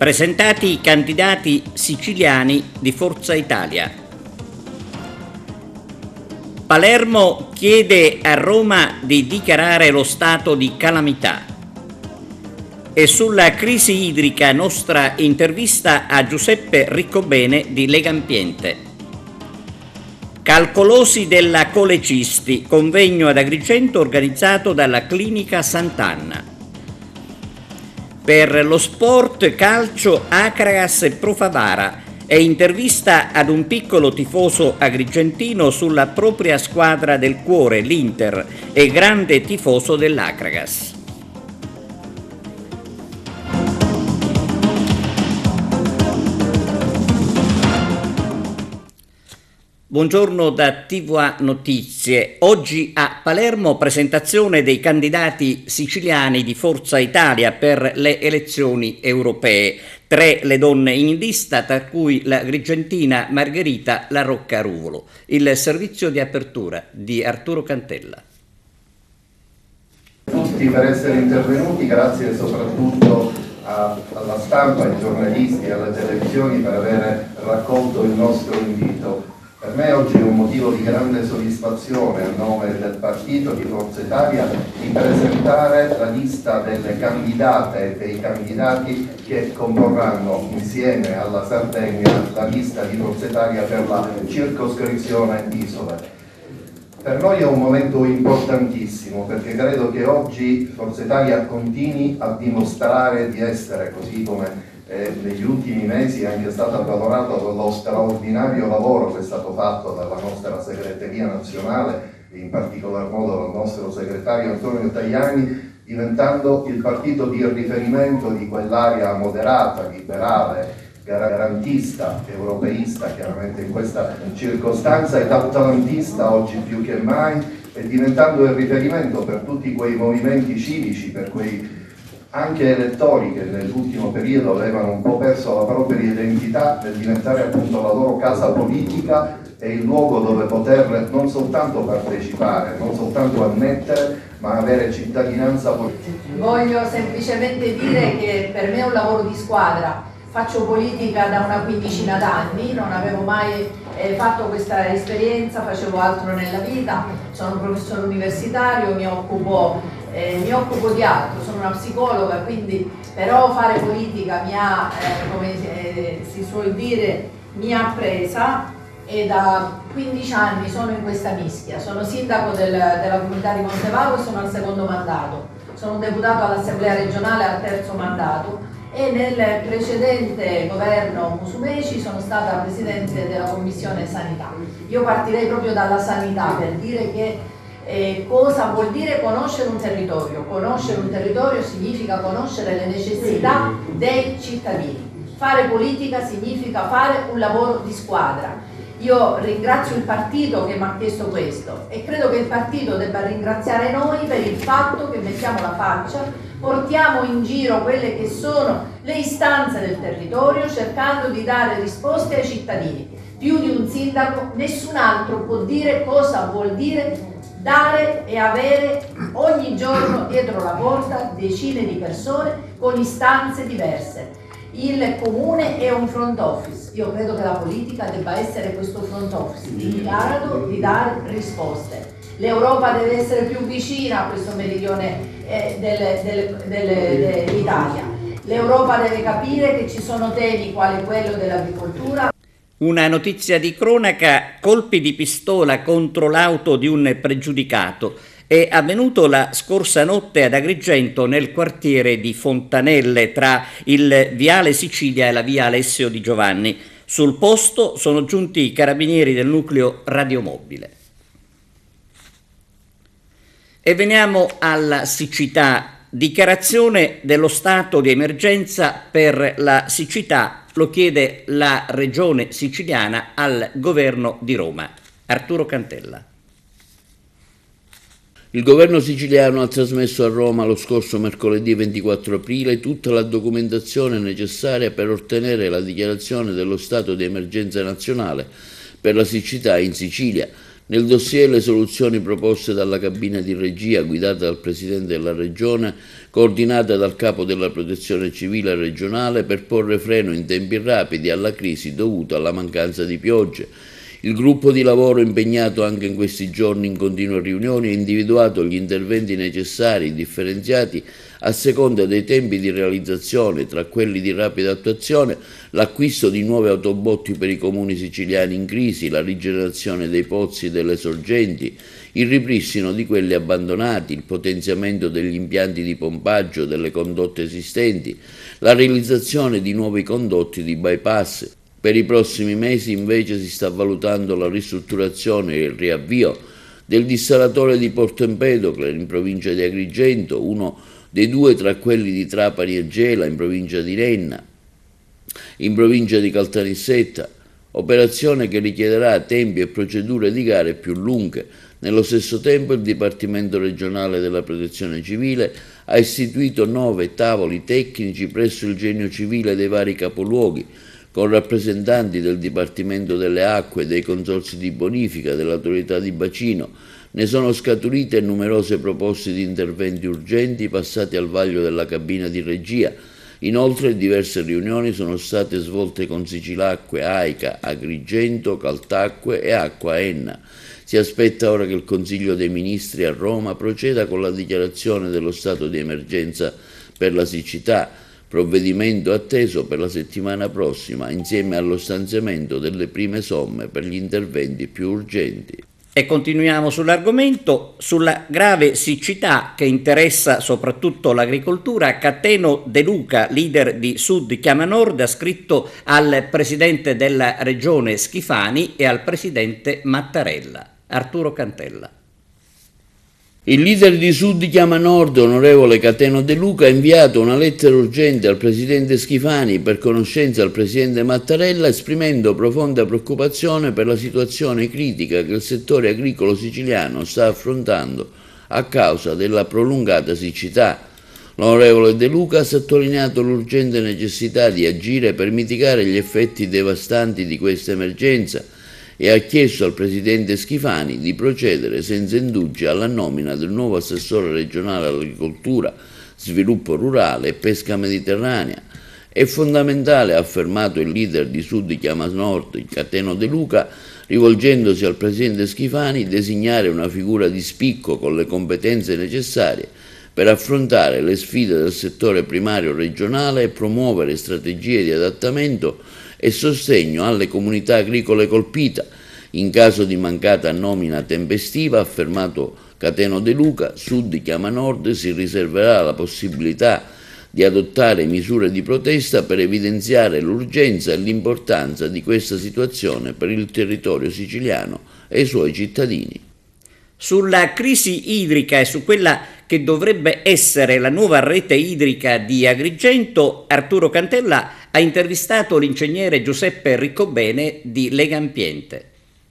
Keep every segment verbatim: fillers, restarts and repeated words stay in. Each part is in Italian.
Presentati i candidati siciliani di Forza Italia. Palermo chiede a Roma di dichiarare lo stato di calamità. E sulla crisi idrica nostra intervista a Giuseppe Riccobene di Legambiente. Calcolosi della Colecisti, convegno ad Agrigento organizzato dalla Clinica Sant'Anna. Per lo sport calcio Acragas e Profavara e intervista ad un piccolo tifoso agrigentino sulla propria squadra del cuore, l'Inter, e grande tifoso dell'Acragas. Buongiorno da T V A Notizie. Oggi a Palermo presentazione dei candidati siciliani di Forza Italia per le elezioni europee. Tre le donne in lista, tra cui la agrigentina Margherita La Rocca Ruvolo. Il servizio di apertura di Arturo Cantella. Tutti per essere intervenuti, grazie soprattutto a, alla stampa, ai giornalisti, alle televisioni per aver raccolto il nostro invito. Per me oggi è un motivo di grande soddisfazione a nome del partito di Forza Italia di presentare la lista delle candidate e dei candidati che comporranno insieme alla Sardegna la lista di Forza Italia per la circoscrizione Isole. Per noi è un momento importantissimo perché credo che oggi Forza Italia continui a dimostrare di essere, così come Eh, negli ultimi mesi è anche stato avvalorato lo straordinario lavoro che è stato fatto dalla nostra segreteria nazionale, in particolar modo dal nostro segretario Antonio Tajani, diventando il partito di riferimento di quell'area moderata, liberale, garantista, europeista, chiaramente in questa circostanza, ed atalantista oggi più che mai, e diventando il riferimento per tutti quei movimenti civici, per quei anche elettori che nell'ultimo periodo avevano un po' perso la propria identità nel diventare appunto la loro casa politica e il luogo dove poter non soltanto partecipare, non soltanto ammettere, ma avere cittadinanza politica. Voglio semplicemente dire che per me è un lavoro di squadra. Faccio politica da una quindicina d'anni, non avevo mai eh, fatto questa esperienza, facevo altro nella vita, sono un professore universitario, mi occupo Eh, mi occupo di altro, sono una psicologa, quindi però fare politica mi ha, eh, come eh, si suol dire, mi ha presa e da quindici anni sono in questa mischia. Sono sindaco del, della comunità di Montevago e sono al secondo mandato, sono deputato all'Assemblea regionale al terzo mandato e nel precedente governo Musumeci sono stata presidente della commissione sanità. Io partirei proprio dalla sanità per dire che Eh, cosa vuol dire conoscere un territorio? Conoscere un territorio significa conoscere le necessità dei cittadini. Fare politica significa fare un lavoro di squadra. Io ringrazio il partito che mi ha chiesto questo e credo che il partito debba ringraziare noi per il fatto che mettiamo la faccia, portiamo in giro quelle che sono le istanze del territorio cercando di dare risposte ai cittadini. Più di un sindaco, nessun altro può dire cosa vuol dire dare e avere ogni giorno dietro la porta decine di persone con istanze diverse. Il comune è un front office, io credo che la politica debba essere questo front office, in grado di dare risposte. L'Europa deve essere più vicina a questo meridione eh, dell'Italia. L'Europa deve capire che ci sono temi quali quello dell'agricoltura. Una notizia di cronaca: colpi di pistola contro l'auto di un pregiudicato. È avvenuto la scorsa notte ad Agrigento nel quartiere di Fontanelle tra il Viale Sicilia e la via Alessio Di Giovanni. Sul posto sono giunti i carabinieri del nucleo radiomobile. E veniamo alla siccità. Dichiarazione dello stato di emergenza per la siccità. Lo chiede la regione siciliana al governo di Roma. Arturo Cantella. Il governo siciliano ha trasmesso a Roma lo scorso mercoledì ventiquattro aprile tutta la documentazione necessaria per ottenere la dichiarazione dello stato di emergenza nazionale per la siccità in Sicilia, Nel dossier le soluzioni proposte dalla cabina di regia guidata dal Presidente della Regione, coordinata dal Capo della Protezione Civile regionale per porre freno in tempi rapidi alla crisi dovuta alla mancanza di piogge. Il gruppo di lavoro impegnato anche in questi giorni in continue riunioni ha individuato gli interventi necessari differenziati a seconda dei tempi di realizzazione, tra quelli di rapida attuazione, l'acquisto di nuove autobotti per i comuni siciliani in crisi, la rigenerazione dei pozzi e delle sorgenti, il ripristino di quelli abbandonati, il potenziamento degli impianti di pompaggio delle condotte esistenti, la realizzazione di nuovi condotti di bypass. Per i prossimi mesi invece si sta valutando la ristrutturazione e il riavvio del dissalatore di Porto Empedocle in provincia di Agrigento, uno dei due tra quelli di Trapani e Gela in provincia di Renna, in provincia di Caltanissetta, operazione che richiederà tempi e procedure di gare più lunghe. Nello stesso tempo il Dipartimento regionale della Protezione Civile ha istituito nove tavoli tecnici presso il Genio Civile dei vari capoluoghi, con rappresentanti del Dipartimento delle Acque, dei consorzi di bonifica, dell'autorità di bacino. Ne sono scaturite numerose proposte di interventi urgenti passati al vaglio della cabina di regia. Inoltre diverse riunioni sono state svolte con Sicilacque, AICA, Agrigento, Caltacque e Acqua Enna. Si aspetta ora che il Consiglio dei Ministri a Roma proceda con la dichiarazione dello stato di emergenza per la siccità, provvedimento atteso per la settimana prossima, insieme allo stanziamento delle prime somme per gli interventi più urgenti. E continuiamo sull'argomento, sulla grave siccità che interessa soprattutto l'agricoltura. Cateno De Luca, leader di Sud Chiama Nord, ha scritto al presidente della regione Schifani e al presidente Mattarella. Arturo Cantella. Il leader di Sud Chiama Nord, onorevole Cateno De Luca, ha inviato una lettera urgente al presidente Schifani per conoscenza al presidente Mattarella, esprimendo profonda preoccupazione per la situazione critica che il settore agricolo siciliano sta affrontando a causa della prolungata siccità. L'onorevole De Luca ha sottolineato l'urgente necessità di agire per mitigare gli effetti devastanti di questa emergenza e ha chiesto al presidente Schifani di procedere senza indugi alla nomina del nuovo assessore regionale all'agricoltura, sviluppo rurale e pesca mediterranea. È fondamentale, ha affermato il leader di Sud Chiama Nord, Cateno De Luca, rivolgendosi al presidente Schifani, designare una figura di spicco con le competenze necessarie per affrontare le sfide del settore primario regionale e promuovere strategie di adattamento e sostegno alle comunità agricole colpite. In caso di mancata nomina tempestiva, ha affermato Cateno De Luca, Sud Chiama Nord si riserverà la possibilità di adottare misure di protesta per evidenziare l'urgenza e l'importanza di questa situazione per il territorio siciliano e i suoi cittadini. Sulla crisi idrica e su quella che dovrebbe essere la nuova rete idrica di Agrigento, Arturo Cantella ha intervistato l'ingegnere Giuseppe Riccobene di Legambiente.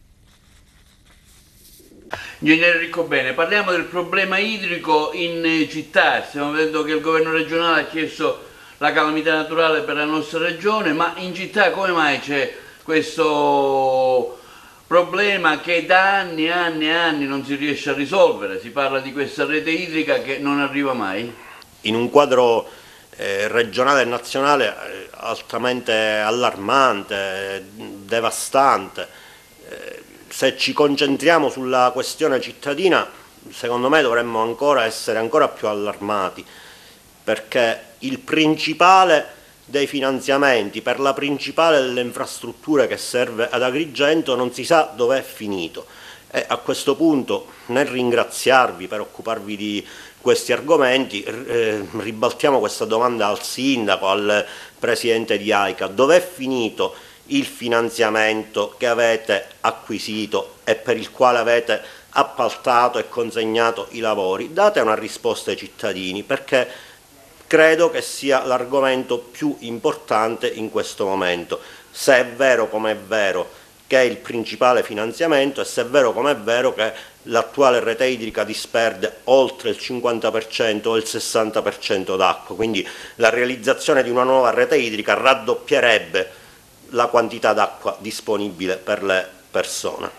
Ingegnere Riccobene, parliamo del problema idrico in città. Stiamo vedendo che il governo regionale ha chiesto la calamità naturale per la nostra regione, ma in città come mai c'è questo problema che da anni e anni e anni non si riesce a risolvere? Si parla di questa rete idrica che non arriva mai? In un quadro eh, regionale e nazionale eh, altamente allarmante, eh, devastante, eh, se ci concentriamo sulla questione cittadina, secondo me dovremmo ancora essere ancora più allarmati, perché il principale dei finanziamenti per la principale delle infrastrutture che serve ad Agrigento non si sa dove è finito. E a questo punto, nel ringraziarvi per occuparvi di questi argomenti, eh, ribaltiamo questa domanda al sindaco, al presidente di AICA: dove è finito il finanziamento che avete acquisito e per il quale avete appaltato e consegnato i lavori? Date una risposta ai cittadini, perché credo che sia l'argomento più importante in questo momento. Se è vero come è vero che è il principale finanziamento e se è vero come è vero che l'attuale rete idrica disperde oltre il cinquanta per cento o il sessanta per cento d'acqua, quindi la realizzazione di una nuova rete idrica raddoppierebbe la quantità d'acqua disponibile per le persone.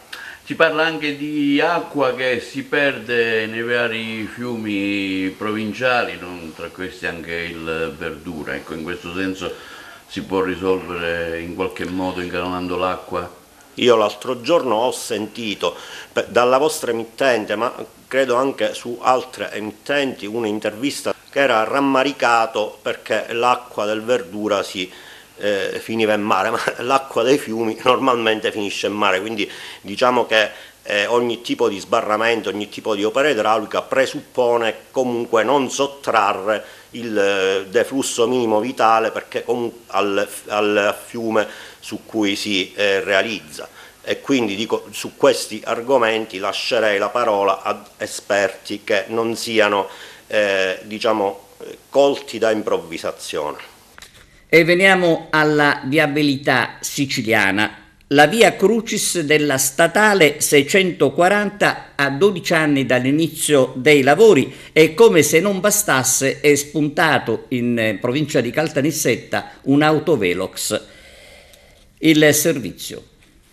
Si parla anche di acqua che si perde nei vari fiumi provinciali, non tra questi anche il Verdura. Ecco, in questo senso si può risolvere in qualche modo incanalando l'acqua? Io l'altro giorno ho sentito dalla vostra emittente, ma credo anche su altre emittenti, un'intervista che era rammaricato perché l'acqua del Verdura si eh, finiva in mare, ma l'acqua dei fiumi normalmente finisce in mare, quindi diciamo che eh, ogni tipo di sbarramento, ogni tipo di opera idraulica presuppone comunque non sottrarre il deflusso minimo vitale perché al, al fiume su cui si eh, realizza, e quindi dico, su questi argomenti lascerei la parola ad esperti che non siano eh, diciamo colti da improvvisazione. E veniamo alla viabilità siciliana. La via Crucis della statale seicentoquaranta a dodici anni dall'inizio dei lavori e, come se non bastasse, è spuntato in provincia di Caltanissetta un autovelox. Il servizio.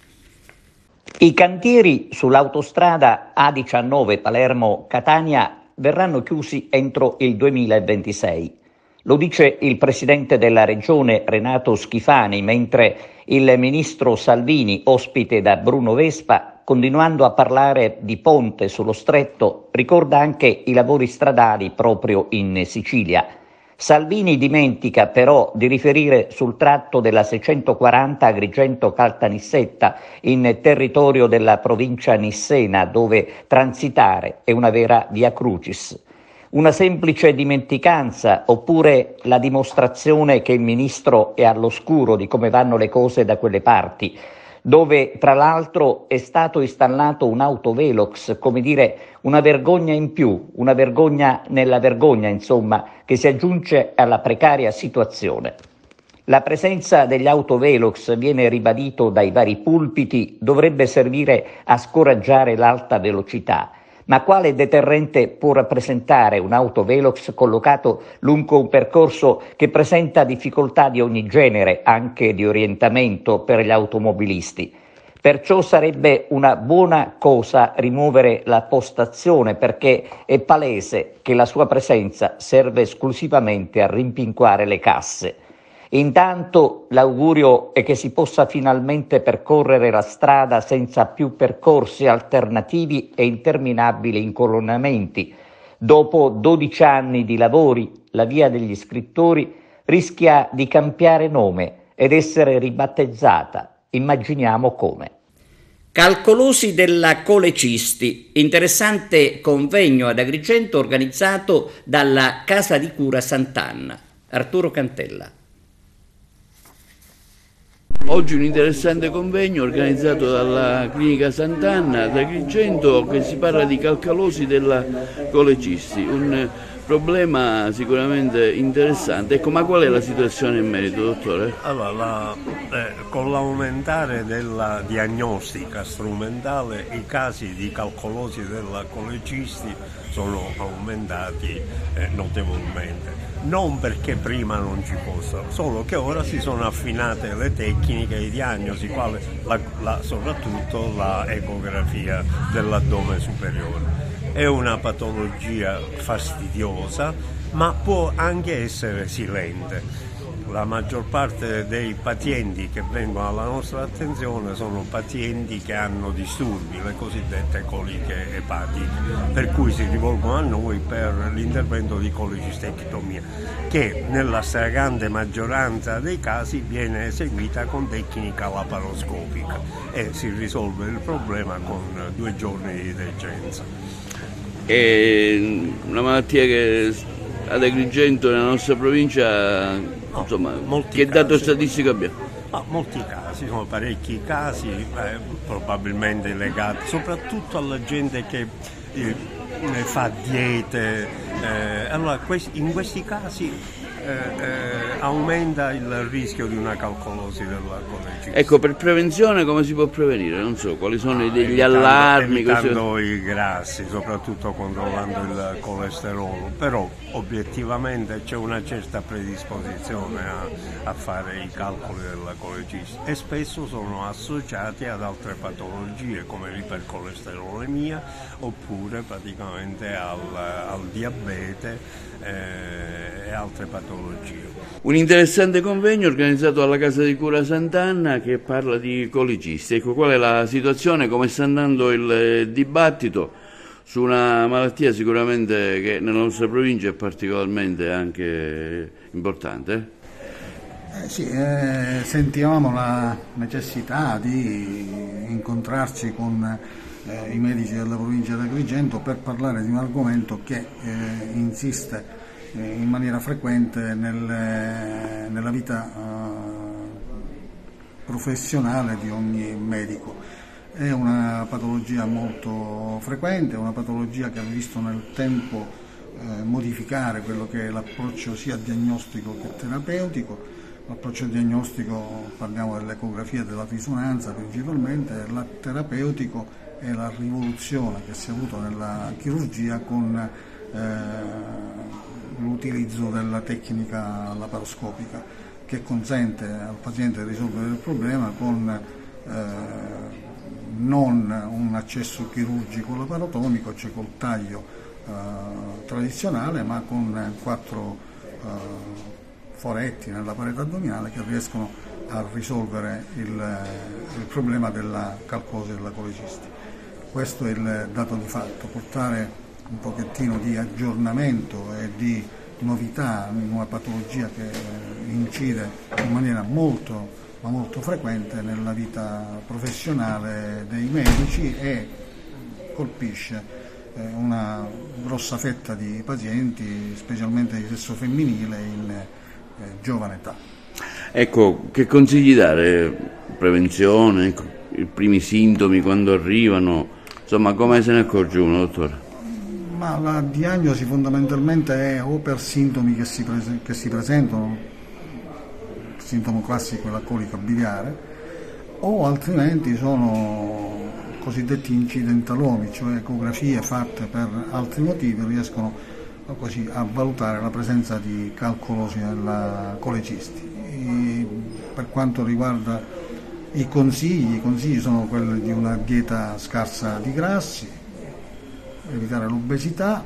I cantieri sull'autostrada A diciannove Palermo-Catania verranno chiusi entro il duemilaventisei. Lo dice il presidente della regione Renato Schifani, mentre il ministro Salvini, ospite da Bruno Vespa, continuando a parlare di ponte sullo stretto, ricorda anche i lavori stradali proprio in Sicilia. Salvini dimentica però di riferire sul tratto della seicentoquaranta Agrigento-Caltanissetta in territorio della provincia nissena, dove transitare è una vera via crucis. Una semplice dimenticanza oppure la dimostrazione che il ministro è all'oscuro di come vanno le cose da quelle parti, dove tra l'altro è stato installato un autovelox, come dire una vergogna in più, una vergogna nella vergogna, insomma, che si aggiunge alla precaria situazione. La presenza degli autovelox, viene ribadito dai vari pulpiti, dovrebbe servire a scoraggiare l'alta velocità. Ma quale deterrente può rappresentare un autovelox collocato lungo un percorso che presenta difficoltà di ogni genere, anche di orientamento per gli automobilisti? Perciò sarebbe una buona cosa rimuovere la postazione, perché è palese che la sua presenza serve esclusivamente a rimpinguare le casse. Intanto l'augurio è che si possa finalmente percorrere la strada senza più percorsi alternativi e interminabili incolonnamenti. Dopo dodici anni di lavori, la via degli scrittori rischia di cambiare nome ed essere ribattezzata. Immaginiamo come. Calcolosi della Colecisti, interessante convegno ad Agrigento organizzato dalla Casa di Cura Sant'Anna. Arturo Cantella. Oggi un interessante convegno organizzato dalla Clinica Sant'Anna ad Agrigento, che si parla di calcalosi della Colecisti, un problema sicuramente interessante. Ecco, ma qual è la situazione in merito, dottore? Allora, la, eh, con l'aumentare della diagnostica strumentale, i casi di calcolosi della Colecisti sono aumentati eh, notevolmente. Non perché prima non ci fossero, solo che ora si sono affinate le tecniche di diagnosi, quale la, la, soprattutto la ecografia dell'addome superiore. È una patologia fastidiosa, ma può anche essere silente. La maggior parte dei pazienti che vengono alla nostra attenzione sono pazienti che hanno disturbi, le cosiddette coliche epatiche, per cui si rivolgono a noi per l'intervento di colecistectomia, che nella stragrande maggioranza dei casi viene eseguita con tecnica laparoscopica e si risolve il problema con due giorni di degenza. È una malattia che ad Agrigento, nella nostra provincia, no, insomma, che casi, dato statistico abbiamo? No, molti casi, sono parecchi casi, eh, probabilmente legati soprattutto alla gente che eh, fa diete. Eh, allora, questi, in questi casi eh, aumenta il rischio di una calcolosi della colecista. Ecco, per prevenzione come si può prevenire? Non so, quali sono Ah, degli evitando, allarmi? evitando Così... i grassi, soprattutto controllando il colesterolo, però obiettivamente c'è una certa predisposizione a, a fare i calcoli della colecista e spesso sono associati ad altre patologie come l'ipercolesterolemia oppure praticamente al, al diabete eh, e altre patologie. Un interessante convegno organizzato alla Casa di Cura Sant'Anna che parla di colicisti. Ecco, qual è la situazione, come sta andando il dibattito su una malattia sicuramente che nella nostra provincia è particolarmente anche importante? Eh sì, eh, sentivamo la necessità di incontrarci con eh, i medici della provincia di Agrigento per parlare di un argomento che eh, insiste in maniera frequente nel, nella vita uh, professionale di ogni medico. È una patologia molto frequente, una patologia che ha visto nel tempo eh, modificare quello che è l'approccio sia diagnostico che terapeutico. L'approccio diagnostico, parliamo dell'ecografia e della risonanza principalmente, il terapeutico è la rivoluzione che si è avuta nella chirurgia con eh, l'utilizzo della tecnica laparoscopica che consente al paziente di risolvere il problema con eh, non un accesso chirurgico laparotomico, cioè col taglio eh, tradizionale, ma con quattro eh, foretti nella parete addominale che riescono a risolvere il, il problema della calcolosi della colecista. Questo è il dato di fatto, portare un pochettino di aggiornamento e di novità in una patologia che incide in maniera molto, ma molto frequente nella vita professionale dei medici e colpisce una grossa fetta di pazienti, specialmente di sesso femminile in giovane età. Ecco, che consigli dare? Prevenzione, ecco, i primi sintomi quando arrivano, insomma, come se ne accorge uno, dottore? Ma la diagnosi fondamentalmente è o per sintomi che si, prese- che si presentano, il sintomo classico è la colica biliare, o altrimenti sono cosiddetti incidentalomi, cioè ecografie fatte per altri motivi riescono così a valutare la presenza di calcolosi nella colecisti. E per quanto riguarda i consigli, i consigli sono quelli di una dieta scarsa di grassi, evitare l'obesità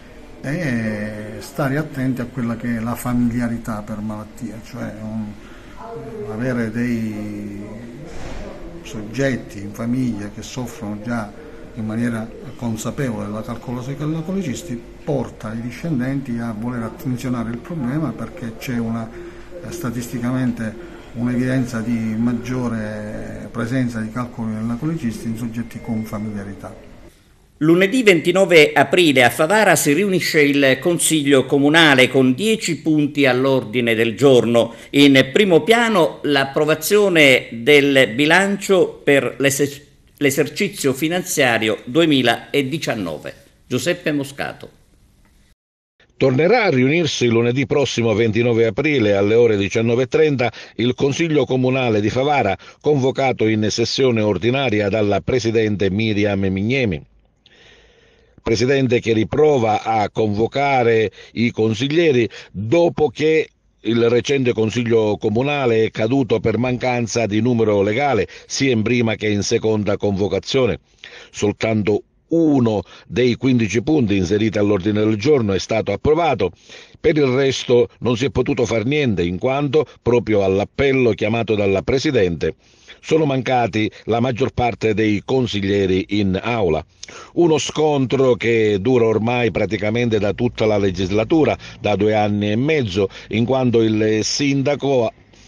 e stare attenti a quella che è la familiarità per malattia, cioè un, avere dei soggetti in famiglia che soffrono già in maniera consapevole della calcolosi della colecisti porta i discendenti a voler attenzionare il problema perché c'è una statisticamente un'evidenza di maggiore presenza di calcoli nella colecisti in soggetti con familiarità. Lunedì ventinove aprile a Favara si riunisce il Consiglio Comunale con dieci punti all'ordine del giorno. In primo piano l'approvazione del bilancio per l'eser- l'esercizio finanziario duemiladiciannove. Giuseppe Moscato. Tornerà a riunirsi lunedì prossimo ventinove aprile alle ore diciannove e trenta il Consiglio Comunale di Favara, convocato in sessione ordinaria dalla Presidente Miriam Mignemi. Presidente che riprova a convocare i consiglieri dopo che il recente Consiglio Comunale è caduto per mancanza di numero legale, sia in prima che in seconda convocazione. Soltanto uno dei quindici punti inseriti all'ordine del giorno è stato approvato, per il resto non si è potuto far niente in quanto, proprio all'appello chiamato dalla Presidente, sono mancati la maggior parte dei consiglieri in aula. Uno scontro che dura ormai praticamente da tutta la legislatura, da due anni e mezzo, in quanto il sindaco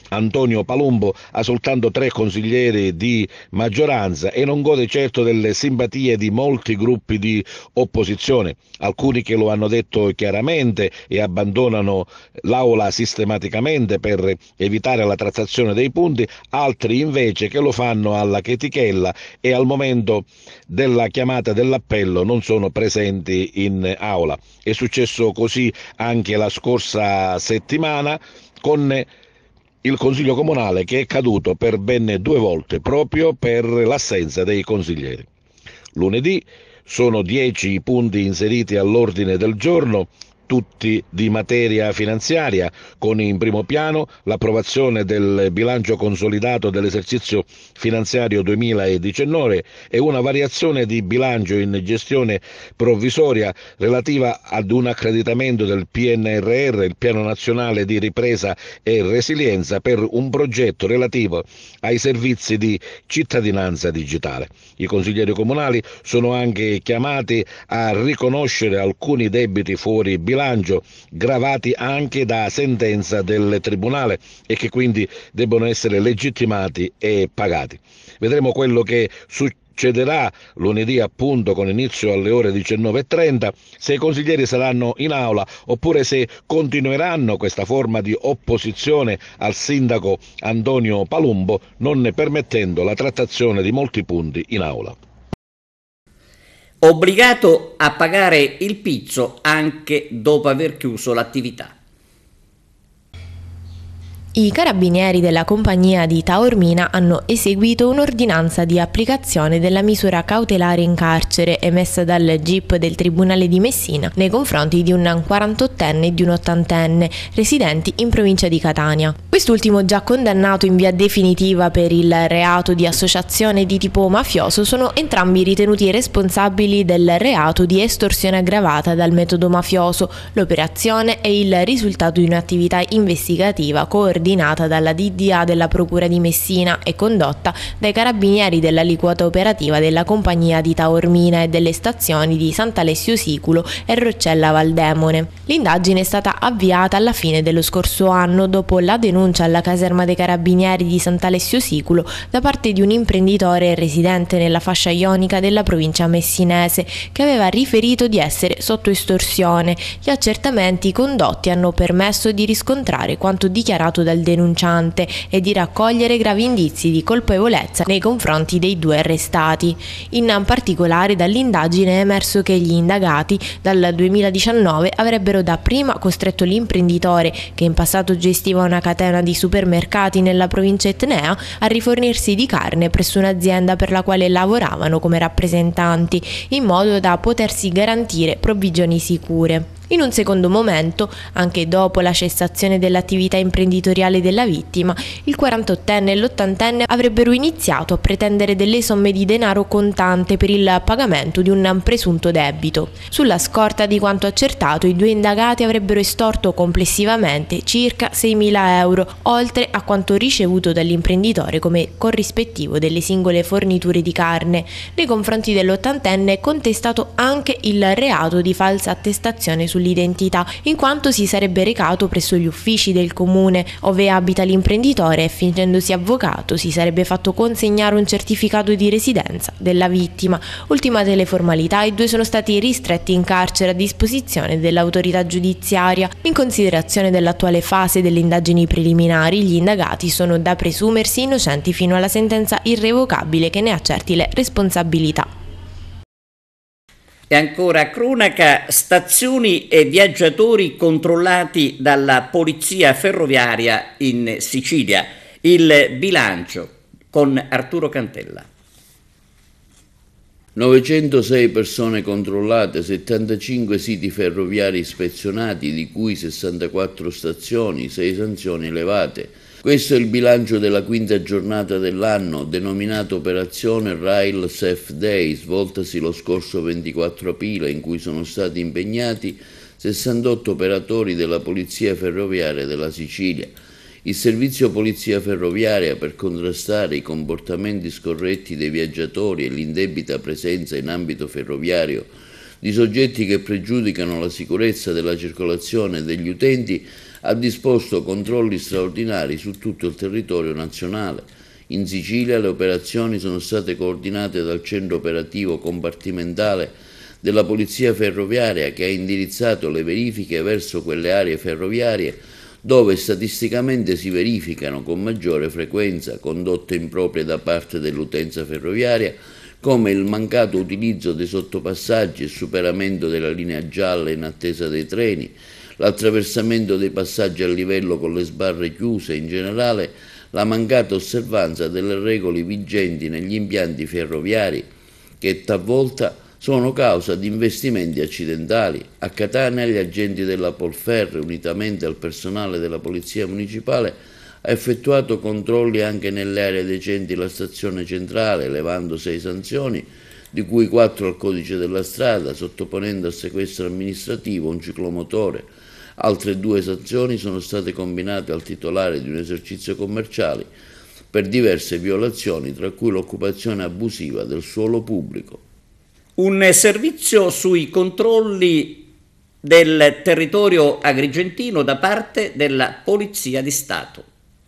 Antonio Palumbo ha soltanto tre consiglieri di maggioranza e non gode certo delle simpatie di molti gruppi di opposizione, alcuni che lo hanno detto chiaramente e abbandonano l'Aula sistematicamente per evitare la trattazione dei punti, altri invece che lo fanno alla chetichella e al momento della chiamata dell'appello non sono presenti in Aula. È successo così anche la scorsa settimana con il Consiglio Comunale, che è caduto per ben due volte proprio per l'assenza dei consiglieri. Lunedì sono dieci i punti inseriti all'ordine del giorno, tutti di materia finanziaria, con in primo piano l'approvazione del bilancio consolidato dell'esercizio finanziario duemiladiciannove e una variazione di bilancio in gestione provvisoria relativa ad un accreditamento del P N R R, il Piano Nazionale di Ripresa e Resilienza, per un progetto relativo ai servizi di cittadinanza digitale. I consiglieri comunali sono anche chiamati a riconoscere alcuni debiti fuori bilancio bilancio gravati anche da sentenza del Tribunale e che quindi debbono essere legittimati e pagati. Vedremo quello che succederà lunedì, appunto, con inizio alle ore diciannove e trenta, se i consiglieri saranno in aula oppure se continueranno questa forma di opposizione al sindaco Antonio Palumbo, non permettendo la trattazione di molti punti in aula. Obbligato a pagare il pizzo anche dopo aver chiuso l'attività. I carabinieri della compagnia di Taormina hanno eseguito un'ordinanza di applicazione della misura cautelare in carcere emessa dal G I P del Tribunale di Messina nei confronti di un quarantottenne e di un ottantenne residenti in provincia di Catania. Quest'ultimo, già condannato in via definitiva per il reato di associazione di tipo mafioso, sono entrambi ritenuti responsabili del reato di estorsione aggravata dal metodo mafioso. L'operazione è il risultato di un'attività investigativa coordinata dalla D D A della Procura di Messina e condotta dai carabinieri dell'aliquota operativa della compagnia di Taormina e delle stazioni di Sant'Alessio Siculo e Roccella Valdemone. L'indagine è stata avviata alla fine dello scorso anno dopo la denuncia alla caserma dei carabinieri di Sant'Alessio Siculo da parte di un imprenditore residente nella fascia ionica della provincia messinese che aveva riferito di essere sotto estorsione. Gli accertamenti condotti hanno permesso di riscontrare quanto dichiarato dal denunciante e di raccogliere gravi indizi di colpevolezza nei confronti dei due arrestati. In particolare dall'indagine è emerso che gli indagati dal duemiladiciannove avrebbero dapprima costretto l'imprenditore, che in passato gestiva una catena di supermercati nella provincia etnea, a rifornirsi di carne presso un'azienda per la quale lavoravano come rappresentanti, in modo da potersi garantire provvigioni sicure. In un secondo momento, anche dopo la cessazione dell'attività imprenditoriale della vittima, il quarantottenne e l'ottantenne avrebbero iniziato a pretendere delle somme di denaro contante per il pagamento di un presunto debito. Sulla scorta di quanto accertato, i due indagati avrebbero estorto complessivamente circa seimila euro, oltre a quanto ricevuto dall'imprenditore come corrispettivo delle singole forniture di carne. Nei confronti dell'ottantenne è contestato anche il reato di falsa attestazione sull'identità, in quanto si sarebbe recato presso gli uffici del comune ove abita l'imprenditore e, fingendosi avvocato, si sarebbe fatto consegnare un certificato di residenza della vittima. Ultimate le formalità, i due sono stati ristretti in carcere a disposizione dell'autorità giudiziaria. In considerazione dell'attuale fase delle indagini preliminari, gli indagati sono da presumersi innocenti fino alla sentenza irrevocabile che ne accerti le responsabilità. E ancora cronaca, stazioni e viaggiatori controllati dalla polizia ferroviaria in Sicilia. Il bilancio con Arturo Cantella. novecentosei persone controllate, settantacinque siti ferroviari ispezionati, di cui sessantaquattro stazioni, sei sanzioni elevate. Questo è il bilancio della quinta giornata dell'anno, denominato Operazione Rail Safe Day, svoltasi lo scorso ventiquattro aprile, in cui sono stati impegnati sessantotto operatori della Polizia Ferroviaria della Sicilia. Il servizio Polizia Ferroviaria, per contrastare i comportamenti scorretti dei viaggiatori e l'indebita presenza in ambito ferroviario di soggetti che pregiudicano la sicurezza della circolazione degli utenti, ha disposto controlli straordinari su tutto il territorio nazionale. In Sicilia le operazioni sono state coordinate dal centro operativo compartimentale della Polizia Ferroviaria, che ha indirizzato le verifiche verso quelle aree ferroviarie dove statisticamente si verificano con maggiore frequenza condotte improprie da parte dell'utenza ferroviaria, come il mancato utilizzo dei sottopassaggi e superamento della linea gialla in attesa dei treni, l'attraversamento dei passaggi a livello con le sbarre chiuse e in generale la mancata osservanza delle regole vigenti negli impianti ferroviari, che talvolta sono causa di investimenti accidentali. A Catania gli agenti della Polferro, unitamente al personale della Polizia Municipale, ha effettuato controlli anche nelle aree adiacenti alla stazione centrale, elevando sei sanzioni, di cui quattro al codice della strada, sottoponendo a sequestro amministrativo un ciclomotore. Altre due sanzioni sono state combinate al titolare di un esercizio commerciale per diverse violazioni, tra cui l'occupazione abusiva del suolo pubblico. Un servizio sui controlli del territorio agrigentino da parte della Polizia di Stato.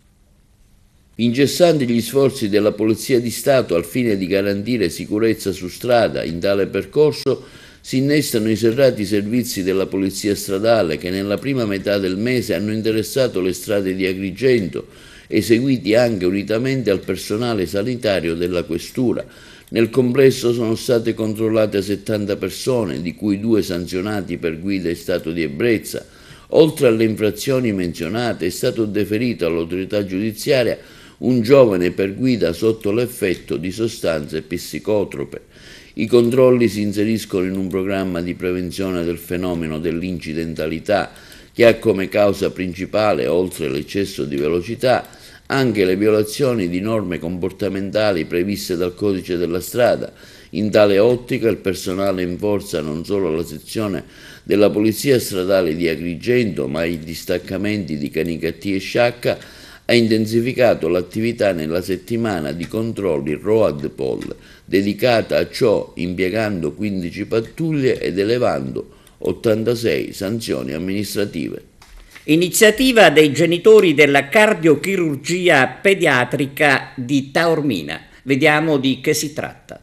Incessanti gli sforzi della Polizia di Stato al fine di garantire sicurezza su strada. In tale percorso si innestano i serrati servizi della Polizia Stradale, che nella prima metà del mese hanno interessato le strade di Agrigento, eseguiti anche unitamente al personale sanitario della Questura. Nel complesso sono state controllate settanta persone, di cui due sanzionati per guida in stato di ebbrezza. Oltre alle infrazioni menzionate, è stato deferito all'autorità giudiziaria un giovane per guida sotto l'effetto di sostanze psicotrope. I controlli si inseriscono in un programma di prevenzione del fenomeno dell'incidentalità, che ha come causa principale, oltre l'eccesso di velocità, anche le violazioni di norme comportamentali previste dal codice della strada. In tale ottica il personale in forza non solo alla sezione della Polizia Stradale di Agrigento, ma i distaccamenti di Canicattì e Sciacca, ha intensificato l'attività nella settimana di controlli Road-Pol, dedicata a ciò, impiegando quindici pattuglie ed elevando ottantasei sanzioni amministrative. Iniziativa dei genitori della cardiochirurgia pediatrica di Taormina. Vediamo di che si tratta.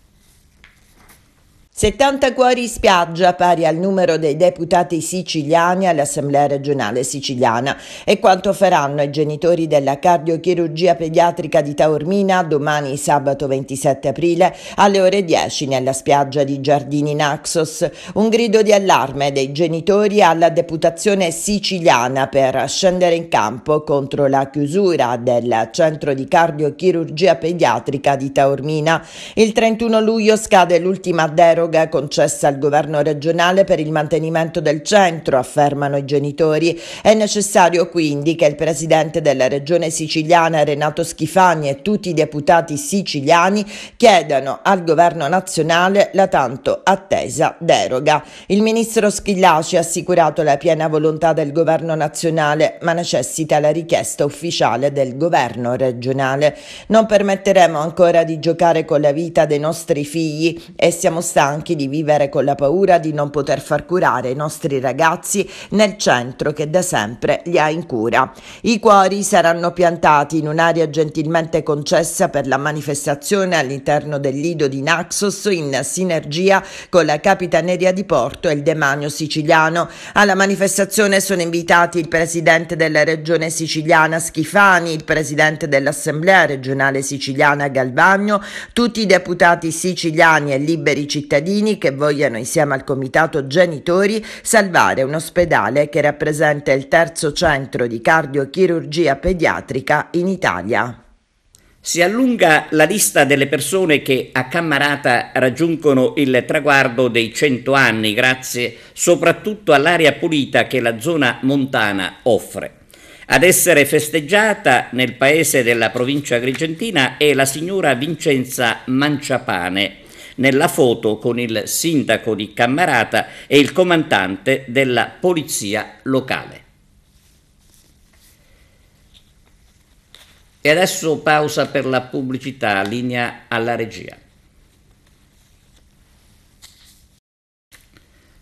settanta cuori in spiaggia, pari al numero dei deputati siciliani all'Assemblea regionale siciliana, è quanto faranno i genitori della cardiochirurgia pediatrica di Taormina domani sabato ventisette aprile alle ore dieci nella spiaggia di Giardini Naxos. Un grido di allarme dei genitori alla deputazione siciliana per scendere in campo contro la chiusura del centro di cardiochirurgia pediatrica di Taormina. Il trentuno luglio scade l'ultima deroga concessa al governo regionale per il mantenimento del centro, affermano i genitori. È necessario quindi che il presidente della regione siciliana Renato Schifani e tutti i deputati siciliani chiedano al governo nazionale la tanto attesa deroga. Il ministro Schillaci ha assicurato la piena volontà del governo nazionale, ma necessita la richiesta ufficiale del governo regionale. Non permetteremo ancora di giocare con la vita dei nostri figli e siamo stanchi di vivere con la paura di non poter far curare i nostri ragazzi nel centro che da sempre li ha in cura. I cuori saranno piantati in un'area gentilmente concessa per la manifestazione all'interno del lido di Naxos, in sinergia con la Capitaneria di Porto e il Demanio siciliano. Alla manifestazione sono invitati il presidente della regione siciliana Schifani, il presidente dell'Assemblea regionale siciliana Galvagno, tutti i deputati siciliani e liberi cittadini che vogliano, insieme al comitato genitori, salvare un ospedale che rappresenta il terzo centro di cardiochirurgia pediatrica in Italia. Si allunga la lista delle persone che a Cammarata raggiungono il traguardo dei cento anni, grazie soprattutto all'aria pulita che la zona montana offre. Ad essere festeggiata nel paese della provincia agrigentina è la signora Vincenza Manciapane, nella foto con il sindaco di Cammarata e il comandante della polizia locale. E adesso pausa per la pubblicità, linea alla regia.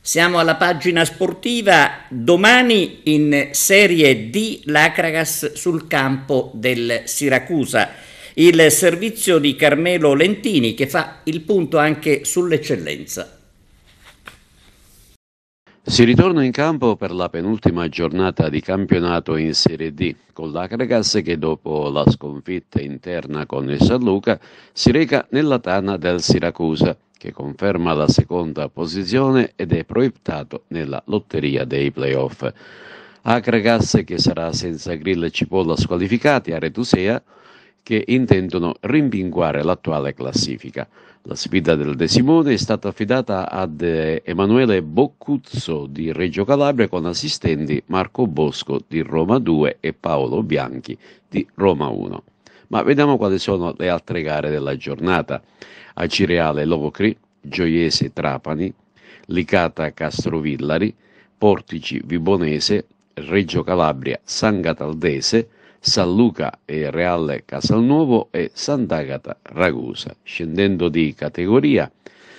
Siamo alla pagina sportiva. Domani in Serie D l'Acragas sul campo del Siracusa. Il servizio di Carmelo Lentini che fa il punto anche sull'eccellenza. Si ritorna in campo per la penultima giornata di campionato in Serie D, con l'Acragas che dopo la sconfitta interna con il San Luca si reca nella tana del Siracusa, che conferma la seconda posizione ed è proiettato nella lotteria dei playoff. Acragas che sarà senza Grill e Cipolla squalificati a Retusea, che intendono rimpinguare l'attuale classifica. La sfida del De Simone è stata affidata ad Emanuele Boccuzzo di Reggio Calabria con assistenti Marco Bosco di Roma due e Paolo Bianchi di Roma uno. Ma vediamo quali sono le altre gare della giornata. Acireale Locri, Gioiese Trapani, Licata Castrovillari, Portici Vibonese, Reggio Calabria San Gataldese, San Luca e Reale Casalnuovo e Sant'Agata Ragusa. Scendendo di categoria,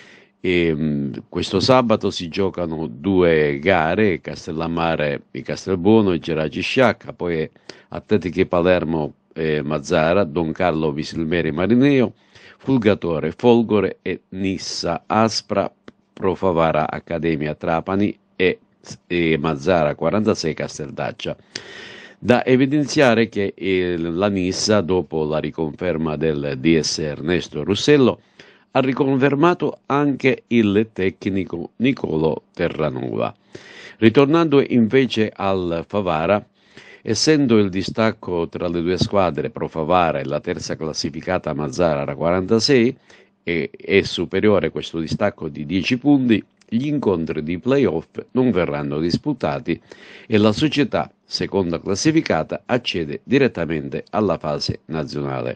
e, mh, questo sabato si giocano due gare, Castellammare e Castelbuono e Geraci Sciacca, poi Atletiche Palermo e Mazzara, Don Carlo Visilmeri Marineo, Fulgatore Folgore e Nissa Aspra Profavara Accademia Trapani e, e Mazzara quarantasei Casteldaccia. Da evidenziare che il, la Nissa, dopo la riconferma del D S Ernesto Russello, ha riconfermato anche il tecnico Nicolo Terranova. Ritornando invece al Favara, essendo il distacco tra le due squadre Pro Favara e la terza classificata Mazzara era quarantasei e è superiore questo distacco di dieci punti, gli incontri di playoff non verranno disputati e la società seconda classificata accede direttamente alla fase nazionale.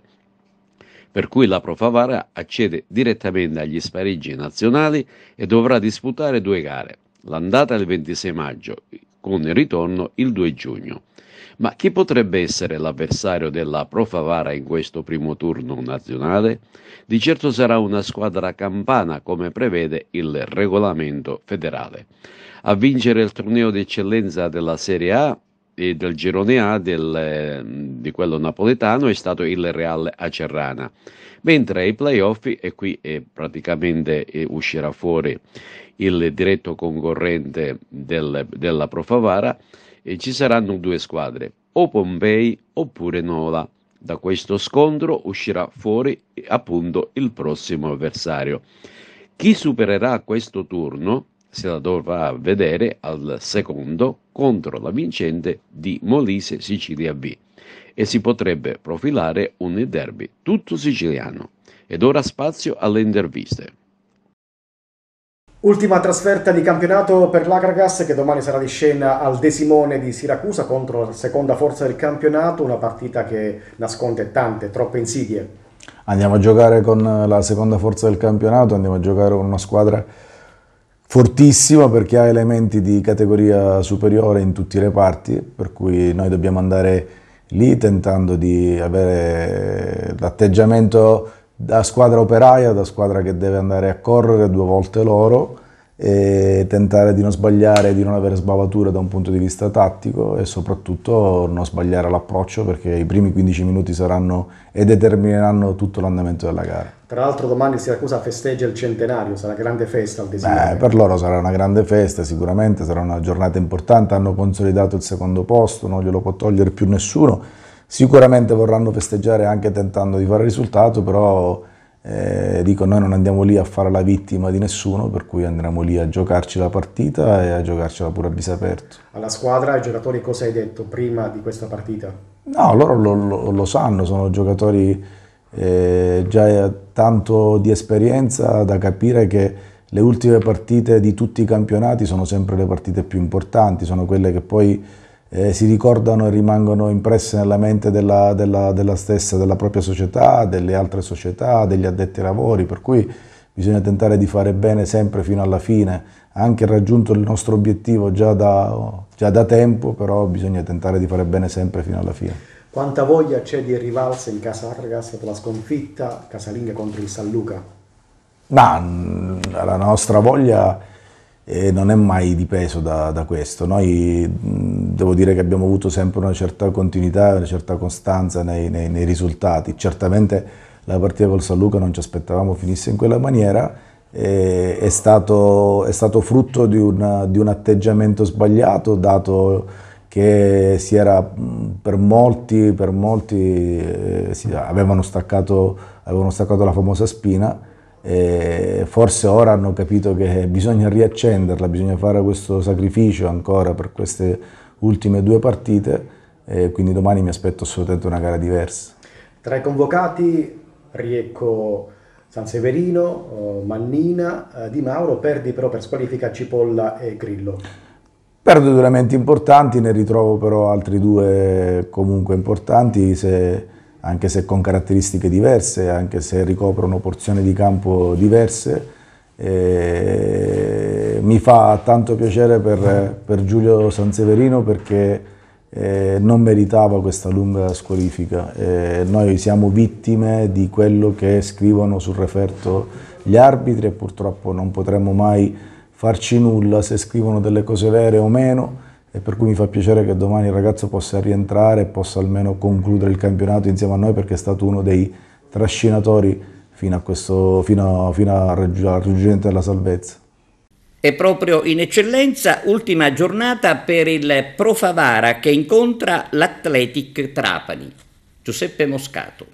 Per cui la Pro Favara accede direttamente agli spareggi nazionali e dovrà disputare due gare, l'andata il ventisei maggio con il ritorno il due giugno. Ma chi potrebbe essere l'avversario della Pro Favara in questo primo turno nazionale? Di certo sarà una squadra campana, come prevede il regolamento federale. A vincere il torneo d'eccellenza della Serie A e del girone A del, di quello napoletano è stato il Real Acerrana, mentre ai playoff, e qui è praticamente eh, uscirà fuori il diretto concorrente del, della Pro Favara, e ci saranno due squadre, o Pompei oppure Nola. Da questo scontro uscirà fuori appunto il prossimo avversario. Chi supererà questo turno se la dovrà vedere al secondo contro la vincente di Molise Sicilia B e si potrebbe profilare un derby tutto siciliano. Ed ora spazio alle interviste. Ultima trasferta di campionato per l'Acragas che domani sarà di scena al De Simone di Siracusa contro la seconda forza del campionato, una partita che nasconde tante, troppe insidie. Andiamo a giocare con la seconda forza del campionato, andiamo a giocare con una squadra fortissima perché ha elementi di categoria superiore in tutti i reparti, per cui noi dobbiamo andare lì tentando di avere l'atteggiamento da squadra operaia, da squadra che deve andare a correre due volte loro e tentare di non sbagliare, di non avere sbavature da un punto di vista tattico e soprattutto non sbagliare l'approccio, perché i primi quindici minuti saranno e determineranno tutto l'andamento della gara. Tra l'altro domani Siracusa festeggia il centenario, sarà grande festa al De Simone. Beh, per loro sarà una grande festa, sicuramente sarà una giornata importante, hanno consolidato il secondo posto, non glielo può togliere più nessuno. Sicuramente vorranno festeggiare anche tentando di fare risultato, però eh, dico, noi non andiamo lì a fare la vittima di nessuno, per cui andremo lì a giocarci la partita e a giocarcela pure a viso aperto. Alla squadra, ai giocatori, cosa hai detto prima di questa partita? No, loro lo, lo, lo sanno, sono giocatori eh, già tanto di esperienza da capire che le ultime partite di tutti i campionati sono sempre le partite più importanti, sono quelle che poi Eh, si ricordano e rimangono impresse nella mente della, della, della stessa, della propria società, delle altre società, degli addetti ai lavori, per cui bisogna tentare di fare bene sempre fino alla fine, anche raggiunto il nostro obiettivo già da, già da tempo, però bisogna tentare di fare bene sempre fino alla fine. Quanta voglia c'è di rivalsa in casa Acragas dopo la sconfitta casalinga contro il San Luca? Ma la nostra voglia e non è mai dipeso da, da questo. Noi mh, devo dire che abbiamo avuto sempre una certa continuità, una certa costanza nei, nei, nei risultati. Certamente la partita col San Luca non ci aspettavamo finisse in quella maniera, e, è, stato, è stato frutto di, una, di un atteggiamento sbagliato, dato che si era per molti, per molti eh, si, avevano, staccato, avevano staccato la famosa spina. E forse ora hanno capito che bisogna riaccenderla, bisogna fare questo sacrificio ancora per queste ultime due partite, e quindi domani mi aspetto assolutamente una gara diversa. Tra i convocati Riecco, Sanseverino, Mannina, Di Mauro, perdi però per squalifica Cipolla e Grillo. Perdo due elementi importanti, ne ritrovo però altri due comunque importanti, se anche se con caratteristiche diverse, anche se ricoprono porzioni di campo diverse. E mi fa tanto piacere per, per Giulio Sanseverino, perché eh, non meritava questa lunga squalifica. E noi siamo vittime di quello che scrivono sul referto gli arbitri, e purtroppo non potremmo mai farci nulla se scrivono delle cose vere o meno. E per cui mi fa piacere che domani il ragazzo possa rientrare e possa almeno concludere il campionato insieme a noi, perché è stato uno dei trascinatori fino, a questo, fino, a, fino al raggiungimento della salvezza. E proprio in eccellenza, ultima giornata per il Pro Favara che incontra l'Athletic Trapani. Giuseppe Moscato.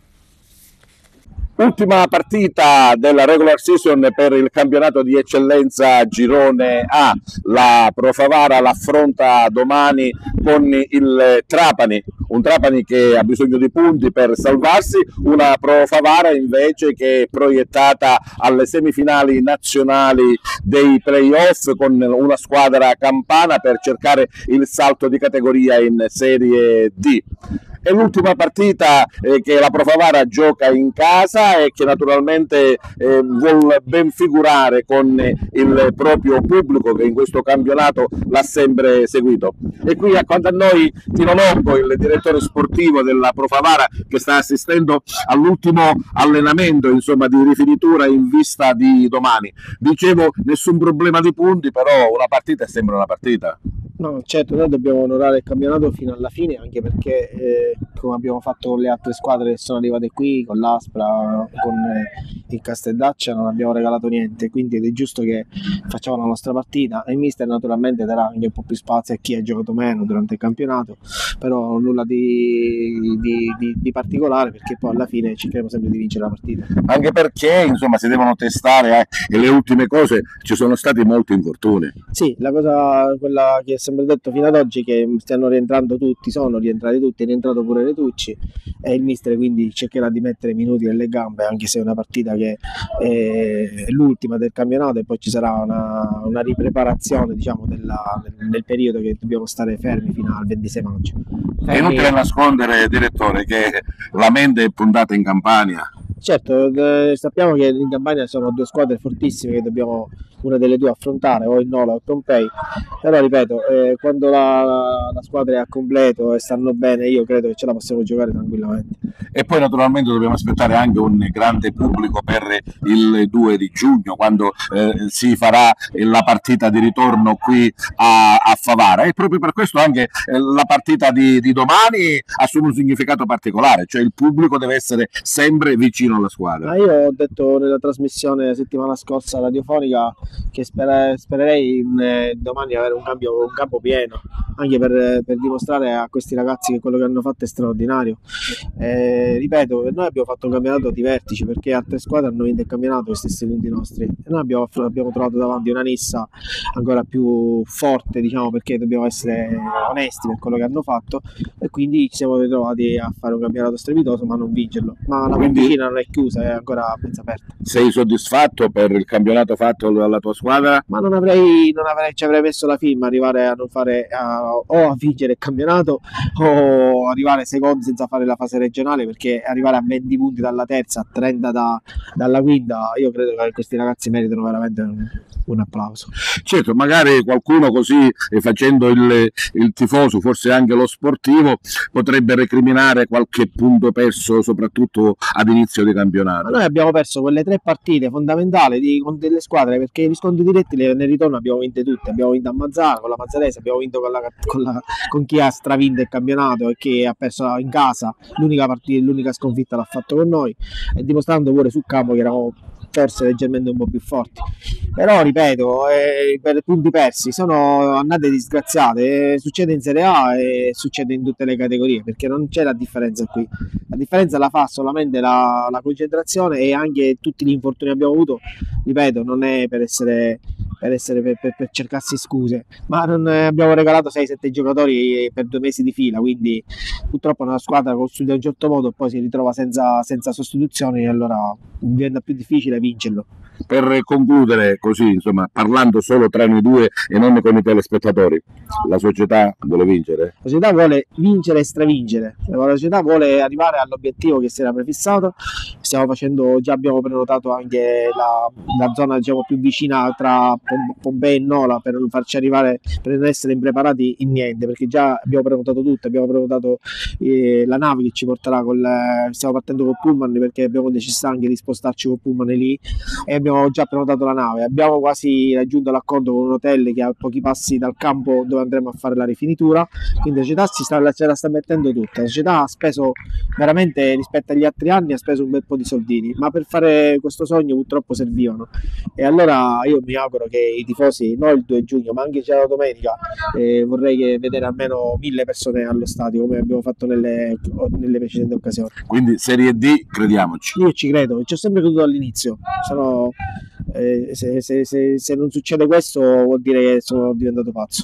Ultima partita della regular season per il campionato di eccellenza Girone A. La Pro Favara l'affronta domani con il Trapani, un Trapani che ha bisogno di punti per salvarsi, una Pro Favara invece che è proiettata alle semifinali nazionali dei playoff con una squadra campana per cercare il salto di categoria in Serie D. È l'ultima partita eh, che la Pro Favara gioca in casa e che naturalmente eh, vuol ben figurare con eh, il proprio pubblico, che in questo campionato l'ha sempre seguito. E qui accanto a noi Tino Longo, il direttore sportivo della Pro Favara, che sta assistendo all'ultimo allenamento, insomma, di rifinitura in vista di domani. Dicevo, nessun problema di punti, però una partita è sempre una partita. No, certo, noi dobbiamo onorare il campionato fino alla fine, anche perché eh, come abbiamo fatto con le altre squadre che sono arrivate qui, con l'Aspra, con eh, il Casteldaccia, non abbiamo regalato niente, quindi è giusto che facciamo la nostra partita. Il mister naturalmente darà anche un po' più spazio a chi ha giocato meno durante il campionato, però nulla di, di, di, di particolare, perché poi alla fine cercheremo sempre di vincere la partita. Anche perché insomma si devono testare eh, e le ultime cose, ci sono stati molti infortuni. Sì, la cosa, quella che sempre detto fino ad oggi, che stiano rientrando tutti, sono rientrati tutti, è rientrato pure Retucci, e il mister quindi cercherà di mettere minuti nelle gambe, anche se è una partita che è l'ultima del campionato, e poi ci sarà una, una ripreparazione, diciamo, della, nel periodo che dobbiamo stare fermi fino al ventisei maggio. È inutile nascondere, direttore, che la mente è puntata in Campania. Certo, eh, sappiamo che in Campania sono due squadre fortissime che dobbiamo, una delle due, affrontare, o il Nola o il Pompei, però ripeto, eh, quando la, la squadra è a completo e stanno bene, io credo che ce la possiamo giocare tranquillamente. E poi naturalmente dobbiamo aspettare anche un grande pubblico per il due di giugno, quando eh, si farà la partita di ritorno qui a, a Favara, e proprio per questo anche eh, la partita di, di domani assume un significato particolare, cioè il pubblico deve essere sempre vicino alla squadra. Ma io ho detto nella trasmissione la settimana scorsa radiofonica che spera, spererei in, eh, domani avere un, cambio, un campo pieno, anche per, per dimostrare a questi ragazzi che quello che hanno fatto è straordinario. Eh, ripeto, noi abbiamo fatto un campionato di vertici, perché altre squadre hanno vinto il campionato con gli stessi punti nostri, e noi abbiamo, abbiamo trovato davanti una Nissa ancora più forte, diciamo, perché dobbiamo essere onesti per quello che hanno fatto, e quindi ci siamo ritrovati a fare un campionato strepitoso ma non vincerlo. Ma la porticina non è chiusa, è ancora mezza aperta. Sei soddisfatto per il campionato fatto dalla tua squadra? Ma non avrei, non avrei ci avrei messo la firma arrivare a non fare a, o a vincere il campionato o arrivare secondi senza fare la fase regionale, perché arrivare a venti punti dalla terza, a trenta da, dalla quinta, io credo che questi ragazzi meritano veramente un, un applauso. Certo, magari qualcuno così, facendo il, il tifoso, forse anche lo sportivo, potrebbe recriminare qualche punto perso soprattutto ad inizio di campionato. Ma noi abbiamo perso quelle tre partite fondamentali di, con delle squadre, perché riscontri diretti nel ritorno abbiamo vinto tutte, abbiamo vinto a Mazzara, con la Mazzarese, abbiamo vinto con, la, con, la, con chi ha stravinto il campionato e che ha perso in casa, l'unica partita, l'unica sconfitta l'ha fatto con noi, e dimostrando pure sul campo che eravamo forse leggermente un po' più forti. Però ripeto, eh, per punti persi sono annate disgraziate, eh, succede in Serie A e succede in tutte le categorie, perché non c'è la differenza qui, la differenza la fa solamente la, la concentrazione e anche tutti gli infortuni che abbiamo avuto, ripeto, non è per essere per, essere, per, per, per cercarsi scuse, ma non, eh, abbiamo regalato sei sette giocatori per due mesi di fila, quindi purtroppo una squadra costruita in un certo modo poi si ritrova senza, senza sostituzioni e allora diventa più difficile vincerlo. Per concludere così, insomma, parlando solo tra noi due e non con i telespettatori, la società vuole vincere? La società vuole vincere e stravincere, la società vuole arrivare all'obiettivo che si era prefissato, stiamo facendo, già abbiamo prenotato anche la, la zona diciamo più vicina tra Pompei e Nola per non farci arrivare, per non essere impreparati in niente, perché già abbiamo prenotato tutto, abbiamo prenotato eh, la nave che ci porterà, col, stiamo partendo col pullman perché abbiamo necessità anche di spostarci col pullman lì e abbiamo già prenotato la nave, abbiamo quasi raggiunto l'accordo con un hotel che è a pochi passi dal campo dove andremo a fare la rifinitura, quindi la società si sta, ce la sta mettendo tutta, la società ha speso veramente rispetto agli altri anni, ha speso un bel po' di soldini, ma per fare questo sogno purtroppo servivano e allora io mi auguro che i tifosi, non il due giugno ma anche già la domenica, eh, vorrei che vedere almeno mille persone allo stadio come abbiamo fatto nelle, nelle precedenti occasioni. Quindi Serie D crediamoci. Io ci credo, ci ho sempre creduto dall'inizio, sono Eh, se, se, se, se non succede questo vuol dire che sono diventato pazzo.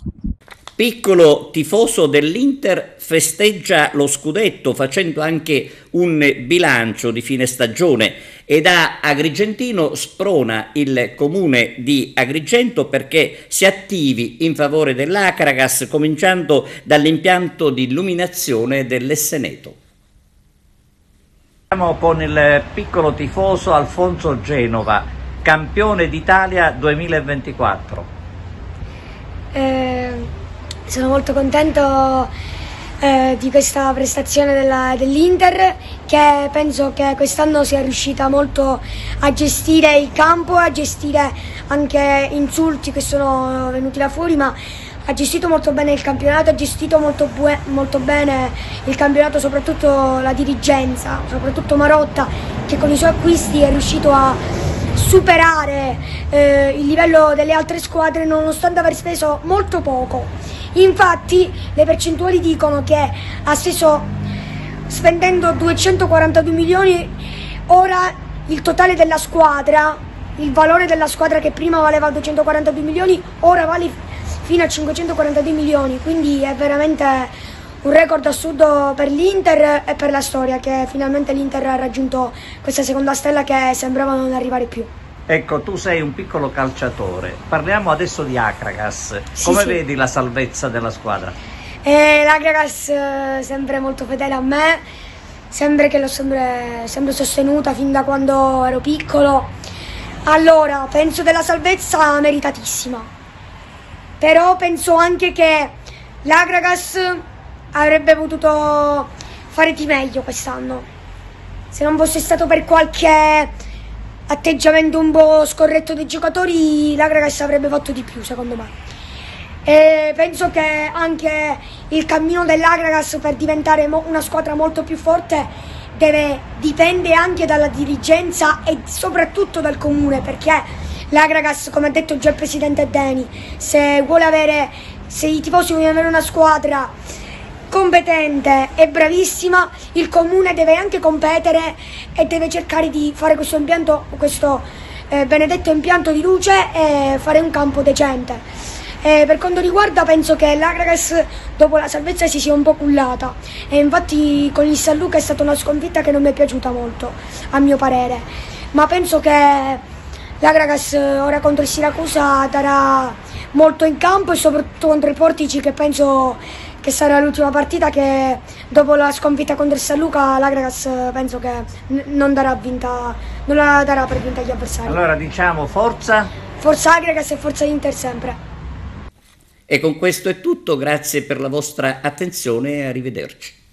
Piccolo tifoso dell'Inter festeggia lo scudetto facendo anche un bilancio di fine stagione e da agrigentino sprona il comune di Agrigento perché si attivi in favore dell'Acragas cominciando dall'impianto di illuminazione dell'Esseneto. Siamo con il piccolo tifoso Alfonso Genova, campione d'Italia duemilaventiquattro. Eh, sono molto contento eh, di questa prestazione della, dell'Inter, che penso che quest'anno sia riuscita molto a gestire il campo, a gestire anche insulti che sono venuti là fuori, ma ha gestito molto bene il campionato, ha gestito molto, bue- molto bene il campionato, soprattutto la dirigenza, soprattutto Marotta, che con i suoi acquisti è riuscito a superare eh, il livello delle altre squadre nonostante aver speso molto poco. Infatti le percentuali dicono che ha speso, spendendo duecentoquarantadue milioni, ora il totale della squadra, il valore della squadra che prima valeva duecentoquarantadue milioni, ora vale fino a cinquecentoquarantadue milioni, quindi è veramente un record assurdo per l'Inter e per la storia, che finalmente l'Inter ha raggiunto questa seconda stella che sembrava non arrivare più. Ecco, tu sei un piccolo calciatore, parliamo adesso di Acragas, sì, come sì. vedi la salvezza della squadra? Eh, L'Acragas è sempre molto fedele a me, sempre che l'ho sempre, sempre sostenuta fin da quando ero piccolo, allora penso della salvezza meritatissima, però penso anche che l'Acragas avrebbe potuto fare di meglio quest'anno, se non fosse stato per qualche atteggiamento un po' scorretto dei giocatori, l'Acragas avrebbe fatto di più secondo me. E penso che anche il cammino dell'Acragas per diventare mo- una squadra molto più forte deve dipende anche dalla dirigenza e soprattutto dal comune, perché l'Acragas, come ha detto già il presidente Deni, se vuole avere, se i tifosi vogliono avere una squadra competente e bravissima, il comune deve anche competere e deve cercare di fare questo impianto, questo eh, benedetto impianto di luce e fare un campo decente. Eh, per quanto riguarda, penso che l'Acragas dopo la salvezza si sia un po' cullata e infatti con il San Luca è stata una sconfitta che non mi è piaciuta molto, a mio parere, ma penso che l'Acragas ora contro il Siracusa darà molto in campo e soprattutto contro i Portici, che penso che sarà l'ultima partita, che dopo la sconfitta contro il San Luca l'Acragas penso che n- non darà vinta, non la darà per vinta agli avversari. Allora diciamo forza Forza Acragas e forza Inter sempre. E con questo è tutto, grazie per la vostra attenzione e arrivederci.